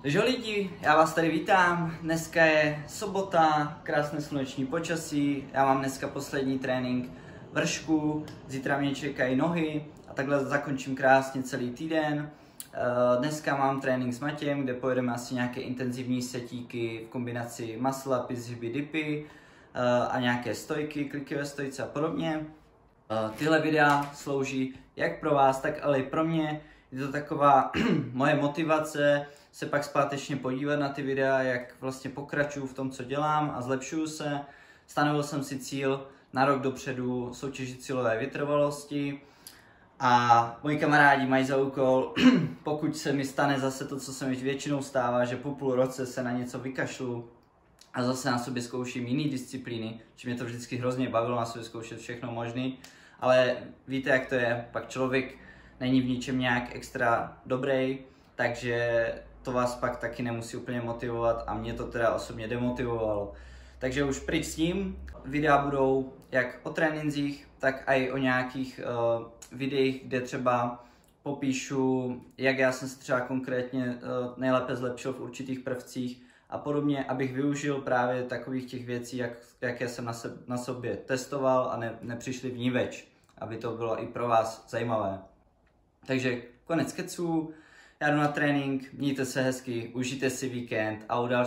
Takže lidi, já vás tady vítám, dneska je sobota, krásné sluneční počasí, já mám dneska poslední trénink vršku, zítra mě čekají nohy a takhle zakončím krásně celý týden. Dneska mám trénink s Matějem, kde pojedeme asi nějaké intenzivní setíky v kombinaci muscle upy, zhyby, dipy a nějaké stojky, kliky ve stojce a podobně. Tyhle videa slouží jak pro vás, tak ale i pro mě. Je to taková moje motivace se pak zpátečně podívat na ty videa, jak vlastně pokračuju v tom, co dělám a zlepšuju se. Stanovil jsem si cíl na rok dopředu soutěžit silové vytrvalosti a moji kamarádi mají za úkol, pokud se mi stane zase to, co se mi většinou stává, že po půl roce se na něco vykašlu a zase na sobě zkouším jiný disciplíny, či mě to vždycky hrozně bavilo na sobě zkoušet všechno možný, ale víte, jak to je, pak člověk není v ničem nějak extra dobrý, takže to vás pak taky nemusí úplně motivovat a mě to teda osobně demotivovalo. Takže už pryč s tím, videa budou jak o trénincích, tak i o nějakých videích, kde třeba popíšu, jak já jsem se třeba konkrétně nejlépe zlepšil v určitých prvcích a podobně, abych využil právě takových těch věcí, jaké jsem na sobě testoval a nepřišli v ní več, aby to bylo i pro vás zajímavé. Takže konec keců, já jdu na trénink, mějte se hezky, užijte si víkend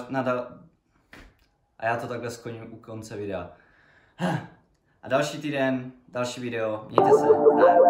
a já to takhle skoním u konce videa. A další týden, další video, mějte se, zdar.